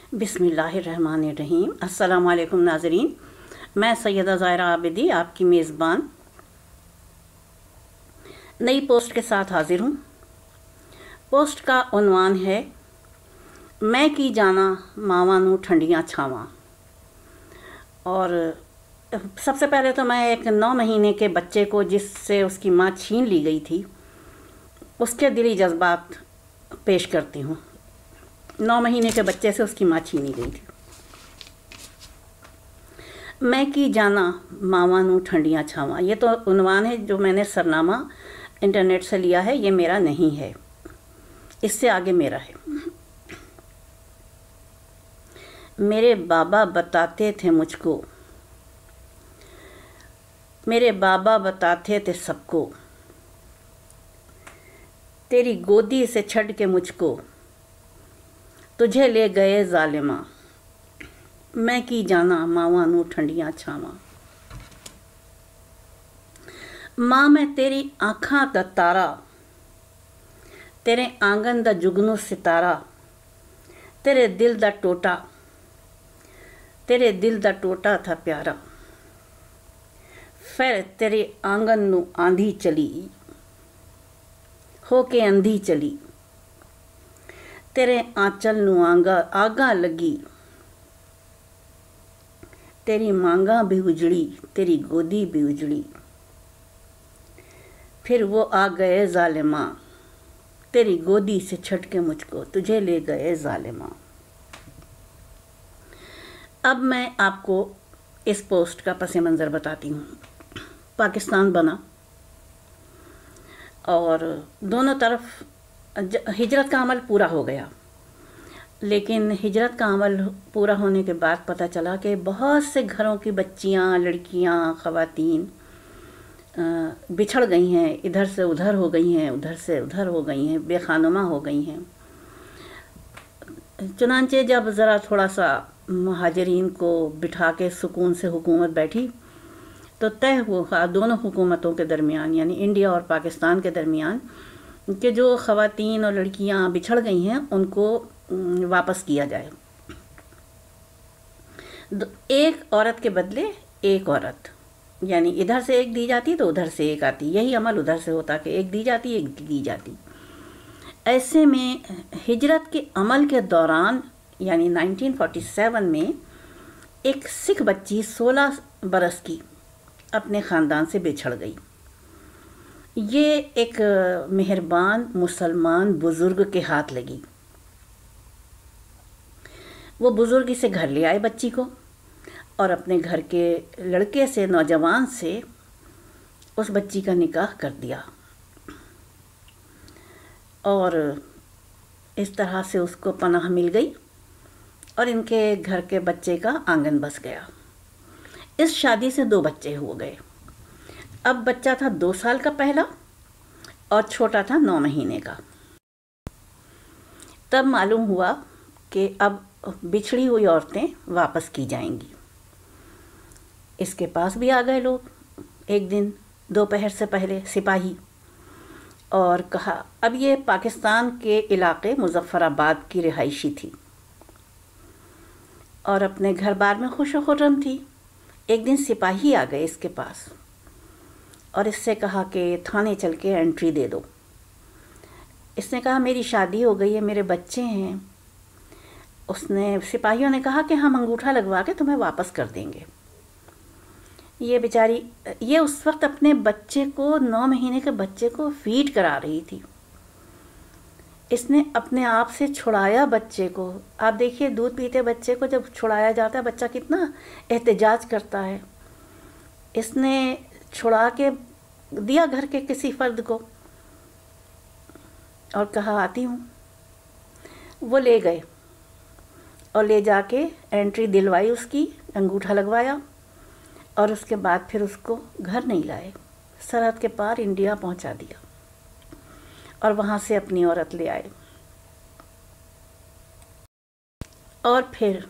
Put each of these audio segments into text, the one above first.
بسم اللہ الرحمن الرحیم۔ السلام علیکم ناظرین، میں سیدہ ظاہرہ عابدی آپ کی میزبان نئی پوسٹ کے ساتھ حاضر ہوں۔ پوسٹ کا عنوان ہے میں کی جانا ماواں نوں ٹھنڈیاں چھاواں۔ اور سب سے پہلے تو میں ایک 9 مہینے کے بچے کو جس سے اس کی ماں چھین لی گئی تھی اس کے دلی جذبات پیش کرتی ہوں۔ 9 مہینے کے بچے سے اس کی ماں چھینی گئی تھی۔ میں کی جانا ماواں نوں ٹھنڈیاں چھاواں، یہ تو عنوان ہے جو میں نے سرنامہ انٹرنیٹ سے لیا ہے، یہ میرا نہیں ہے، اس سے آگے میرا ہے۔ میرے بابا بتاتے تھے مجھ کو، میرے بابا بتاتے تھے سب کو، تیری گودی سے چھڑ کے مجھ کو تجھے لے گئے ظالماں، میں کی جانا ماواں نوں ٹھنڈیاں چھاواں۔ ماں میں تیری آنکھاں دا تارا، تیرے آنگن دا جگنو ستارہ، تیرے دل دا ٹوٹا، تیرے دل دا ٹوٹا تھا پیارا، پھر تیرے آنگن نوں آندھی چلی ہو کے اندھی چلی، تیرے آنچل نوں آگاں لگی، تیری مانگاں بھی اجڑی، تیری گودی بھی اجڑی، پھر وہ آ گئے ظالماں، تیری گودی سے چھٹ کے مجھ کو تجھے لے گئے ظالماں۔ اب میں آپ کو اس پوسٹ کا پس منظر بتاتی ہوں۔ پاکستان بنا اور دونوں طرف ہجرت کا عمل پورا ہو گیا، لیکن ہجرت کا عمل پورا ہونے کے بعد پتہ چلا کہ بہت سے گھروں کی بچیاں، لڑکیاں، خواتین بچھڑ گئی ہیں، ادھر سے ادھر ہو گئی ہیں، ادھر سے ادھر ہو گئی ہیں، بے خانمہ ہو گئی ہیں۔ چنانچہ جب ذرا تھوڑا سا مہاجرین کو بٹھا کے سکون سے حکومت بیٹھی تو طے ہوا دونوں حکومتوں کے درمیان، یعنی انڈیا اور پاکستان کے درمیان، کہ جو خواتین اور لڑکیاں بچھڑ گئی ہیں ان کو واپس کیا جائے، ایک عورت کے بدلے ایک عورت، یعنی ادھر سے ایک دی جاتی تو ادھر سے ایک آتی، یہی عمل ادھر سے ہوتا کہ ایک دی جاتی ایک دی جاتی۔ ایسے میں ہجرت کے عمل کے دوران یعنی 1947 میں ایک سکھ بچی 16 برس کی اپنے خاندان سے بچھڑ گئی۔ یہ ایک مہربان مسلمان بزرگ کے ہاتھ لگی۔ وہ بزرگ اسے گھر لے آئے بچی کو، اور اپنے گھر کے لڑکے سے، نوجوان سے اس بچی کا نکاح کر دیا، اور اس طرح سے اس کو پناہ مل گئی اور ان کے گھر کے بچے کا آنگن بس گیا۔ اس شادی سے 2 بچے ہو گئے۔ اب بچہ تھا 2 سال کا پہلا اور چھوٹا تھا 9 مہینے کا۔ تب معلوم ہوا کہ اب بچھڑی ہوئی عورتیں واپس کی جائیں گی۔ اس کے پاس بھی آ گئے لوگ ایک دن دوپہر سے پہلے، سپاہی، اور کہا، اب یہ پاکستان کے علاقے مظفر آباد کی رہائشی تھی اور اپنے گھر بار میں خوش و خرم تھی۔ ایک دن سپاہی آ گئے اس کے پاس اور اس سے کہا کہ تھانے چل کے انٹری دے دو۔ اس نے کہا میری شادی ہو گئی ہے، میرے بچے ہیں۔ سپاہیوں نے کہا کہ ہم انگوٹھا لگوا کے تمہیں واپس کر دیں گے۔ یہ بیچاری، یہ اس وقت اپنے بچے کو، 9 مہینے کے بچے کو فیڈ کرا رہی تھی۔ اس نے اپنے آپ سے چھڑایا بچے کو۔ آپ دیکھیے دودھ پیتے بچے کو جب چھڑایا جاتا ہے بچہ کتنا احتجاج کرتا ہے۔ اس نے چھڑا کے دیا گھر کے کسی فرد کو اور کہا آتی ہوں۔ وہ لے گئے اور لے جا کے انٹری دلوائی، اس کی انگوٹھا لگوایا، اور اس کے بعد پھر اس کو گھر نہیں لائے، سرحد کے پار انڈیا پہنچا دیا اور وہاں سے اپنی عورت لے آئے۔ اور پھر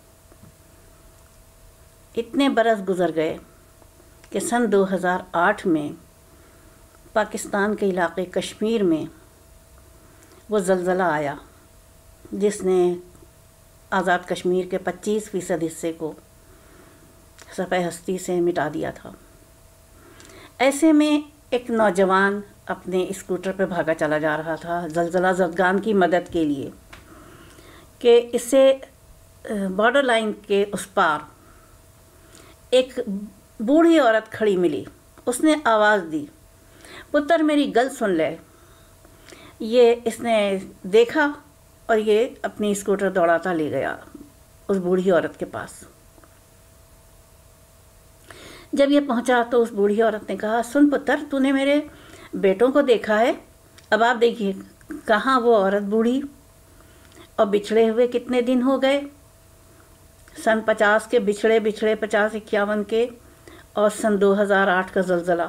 اتنے برس گزر گئے کہ سن 2008 میں پاکستان کے علاقے کشمیر میں وہ زلزلہ آیا جس نے آزاد کشمیر کے 25% حصے کو صفحہ ہستی سے مٹا دیا تھا۔ ایسے میں ایک نوجوان اپنے اسکوٹر پہ بھاگا چلا جا رہا تھا زلزلہ زدگان کی مدد کے لیے کہ اسے بارڈر لائن کے اس پار ایک بوڑھی عورت کھڑی ملی۔ اس نے آواز دی، پتر میری گل سن لے۔ یہ اس نے دیکھا اور یہ اپنی اسکوٹر دوڑاتا لے گیا اس بوڑھی عورت کے پاس۔ جب یہ پہنچا تو اس بوڑھی عورت نے کہا، سن پتر، تو نے میرے بیٹوں کو دیکھا ہے؟ اب آپ دیکھیے کہاں وہ عورت بوڑھی اور بچھڑے ہوئے کتنے دن ہو گئے، سن 50 کے بچھڑے 50 51 کے، اور سن 2008 کا زلزلہ۔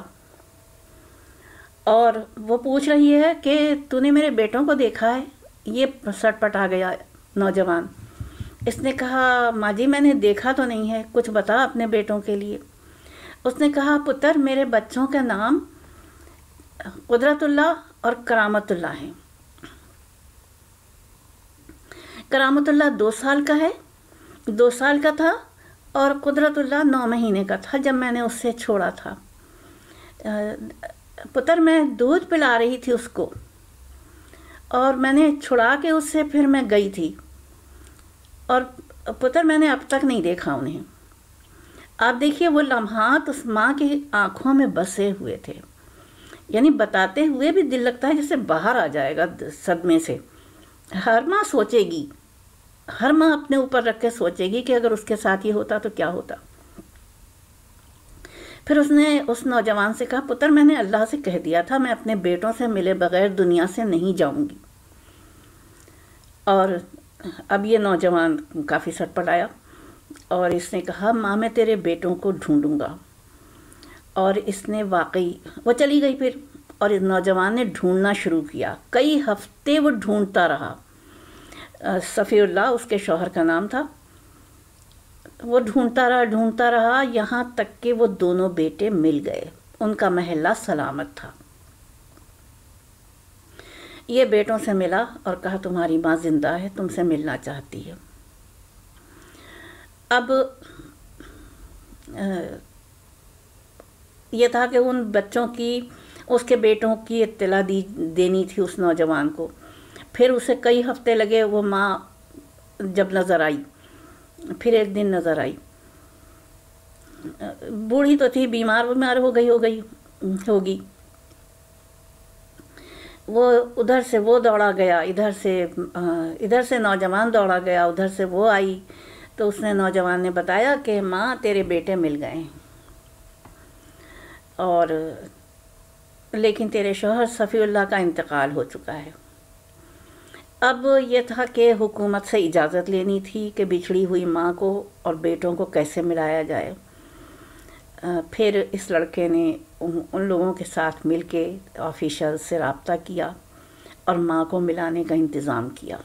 اور وہ پوچھ رہی ہے کہ تو نے میرے بیٹوں کو دیکھا ہے؟ یہ سٹ پٹ آ گیا نوجوان۔ اس نے کہا، ماں جی میں نے دیکھا تو نہیں ہے، کچھ بتا اپنے بیٹوں کے لیے۔ اس نے کہا، پتر میرے بچوں کا نام قدرت اللہ اور کرامت اللہ ہیں۔ کرامت اللہ 2 سال کا ہے، 2 سال کا تھا، اور قدرت اللہ 9 مہینے کا تھا جب میں نے اس سے چھوڑا تھا۔ پتر میں دودھ پلا رہی تھی اس کو، اور میں نے چھڑا کے اس سے پھر میں گئی تھی، اور پتر میں نے اب تک نہیں دیکھا انہیں۔ آپ دیکھیے وہ لمحات اس ماں کی آنکھوں میں بسے ہوئے تھے، یعنی بتاتے ہوئے بھی دل لگتا ہے جیسے باہر آ جائے گا صدمے سے۔ ہر ماں سوچے گی، ہر ماں اپنے اوپر رکھ کے سوچے گی کہ اگر اس کے ساتھ یہ ہوتا تو کیا ہوتا۔ پھر اس نے اس نوجوان سے کہا، پتر میں نے اللہ سے کہہ دیا تھا میں اپنے بیٹوں سے ملے بغیر دنیا سے نہیں جاؤں گی۔ اور اب یہ نوجوان کافی سٹ پٹ آیا اور اس نے کہا، ماں میں تیرے بیٹوں کو ڈھونڈوں گا۔ اور اس نے واقعی وہ چلی گئی پھر، اور اس نوجوان نے ڈھونڈنا شروع کیا۔ کئی ہفتے وہ ڈھونڈتا رہا۔ صفی اللہ اس کے شوہر کا نام تھا۔ وہ ڈھونڈتا رہا یہاں تک کہ وہ دونوں بیٹے مل گئے، ان کا محلہ سلامت تھا۔ یہ بیٹوں سے ملا اور کہا، تمہاری ماں زندہ ہے، تم سے ملنا چاہتی ہے۔ اب یہ تھا کہ ان بچوں کی، اس کے بیٹوں کی اطلاع دینی تھی اس نوجوان کو۔ پھر اسے کئی ہفتے لگے، وہ ماں جب نظر آئی، پھر ایک دن نظر آئی، بوڑھی تو تھی، بیمار ہو گئی ہوگی۔ وہ ادھر سے وہ دوڑا گیا، ادھر سے نوجوان دوڑا گیا، ادھر سے وہ آئی، تو اس نے نوجوان نے بتایا کہ ماں تیرے بیٹے مل گئے ہیں، اور لیکن تیرے شوہر صفی اللہ کا انتقال ہو چکا ہے۔ اب یہ تھا کہ حکومت سے اجازت لینی تھی کہ بچھڑی ہوئی ماں کو اور بیٹوں کو کیسے ملایا جائے۔ پھر اس لڑکے نے ان لوگوں کے ساتھ مل کے آفیشل سے رابطہ کیا اور ماں کو ملانے کا انتظام کیا۔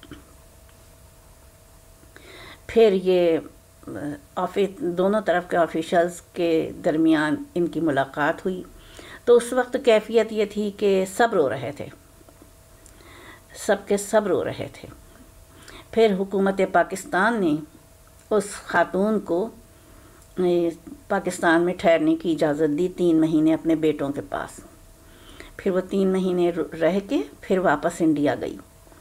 پھر یہ دونوں طرف کے آفیشلز کے درمیان ان کی ملاقات ہوئی، تو اس وقت کیفیت یہ تھی کہ سب رو رہے تھے، سب کے سب رو رہے تھے۔ پھر حکومت پاکستان نے اس خاتون کو پاکستان میں ٹھہرنے کی اجازت دی 3 مہینے اپنے بیٹوں کے پاس۔ پھر وہ 3 مہینے رہ کے پھر واپس انڈیا گئی۔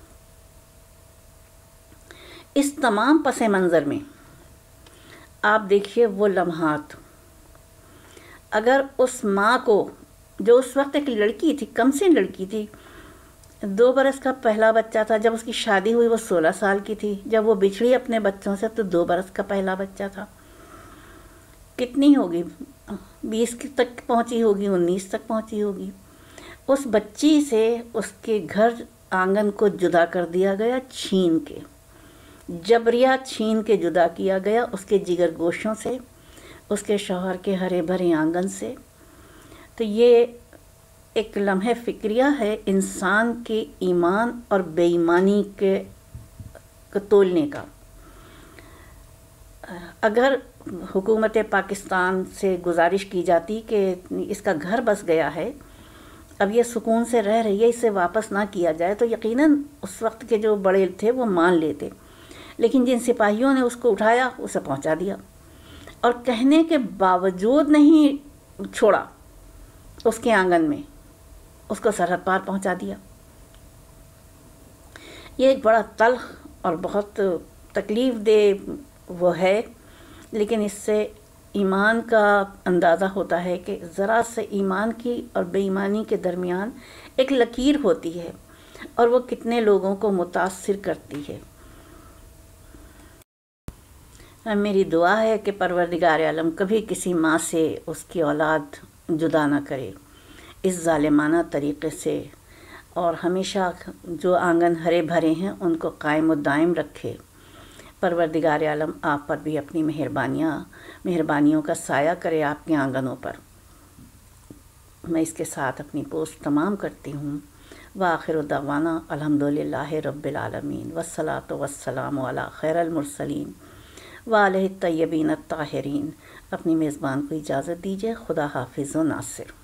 اس تمام پس منظر میں آپ دیکھیے وہ لمحات، اگر اس ماں کو، جو اس وقت ایک لڑکی تھی، کم سن لڑکی تھی، 2 برس کا پہلا بچہ تھا، جب اس کی شادی ہوئی وہ 16 سال کی تھی، جب وہ بچھڑی اپنے بچوں سے تو 2 برس کا پہلا بچہ تھا، کتنی ہوگی، 20 تک پہنچی ہوگی، 19 تک پہنچی ہوگی۔ اس بچی سے اس کے گھر آنگن کو جدا کر دیا گیا، چھین کے، جبریہ چھین کے جدا کیا گیا، اس کے جگر گوشوں سے، اس کے شوہر کے ہرے بھرے آنگن سے۔ تو یہ ایک لمحہ فکریہ ہے انسان کے ایمان اور بے ایمانی کے تولنے کا۔ اگر حکومت پاکستان سے گزارش کی جاتی کہ اس کا گھر بس گیا ہے، اب یہ سکون سے رہ رہی ہے، اسے واپس نہ کیا جائے، تو یقیناً اس وقت کے جو بڑے تھے وہ مان لیتے۔ لیکن جن سپاہیوں نے اس کو اٹھایا اسے پہنچا دیا، اور کہنے کے باوجود نہیں چھوڑا، اس کے آنگن میں اس کو سرحد پار پہنچا دیا۔ یہ ایک بڑا تلخ اور بہت تکلیف دہ وہ ہے، لیکن اس سے ایمان کا اندازہ ہوتا ہے کہ ذرا سے ایمان کی اور بے ایمانی کے درمیان ایک لکیر ہوتی ہے، اور وہ کتنے لوگوں کو متاثر کرتی ہے۔ میری دعا ہے کہ پروردگار عالم کبھی کسی ماں سے اس کی اولاد جدا نہ کرے اس ظالمانہ طریقے سے، اور ہمیشہ جو آنگن ہرے بھرے ہیں ان کو قائم و دائم رکھے۔ پروردگار عالم آپ پر بھی اپنی مہربانیوں کا سایہ کرے آپ کے آنگنوں پر۔ میں اس کے ساتھ اپنی پوسٹ تمام کرتی ہوں۔ وآخر دعوانا الحمدللہ رب العالمین، والصلاة والسلام علی خیر المرسلین وعلیہ الطیبین الطاہرین۔ اپنی میزبان کو اجازت دیجیے۔ خدا حافظ و ناصر۔